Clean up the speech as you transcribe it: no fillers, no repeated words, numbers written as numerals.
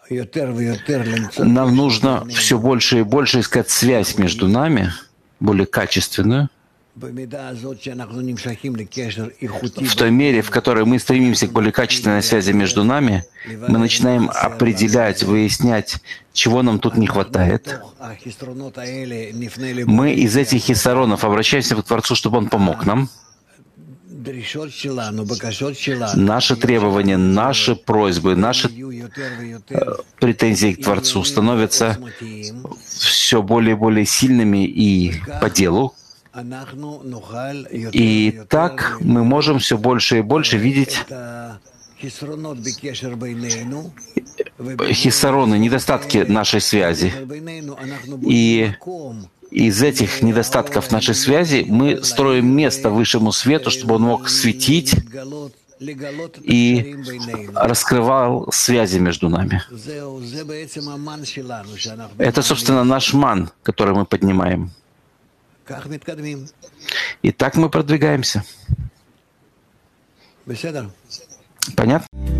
Нам нужно все больше и больше искать связь между нами, более качественную, в той мере, в которой мы стремимся к более качественной связи между нами, мы начинаем определять, выяснять, чего нам тут не хватает. Мы из этих хиссаронов обращаемся к Творцу, чтобы Он помог нам. Наши требования, наши просьбы, наши претензии к Творцу становятся все более и более сильными и по делу. И так мы можем все больше и больше видеть хиссароны, недостатки нашей связи. И из этих недостатков нашей связи мы строим место высшему свету, чтобы он мог светить и раскрывал связи между нами. Это, собственно, наш ман, который мы поднимаем. И так мы продвигаемся. Понятно?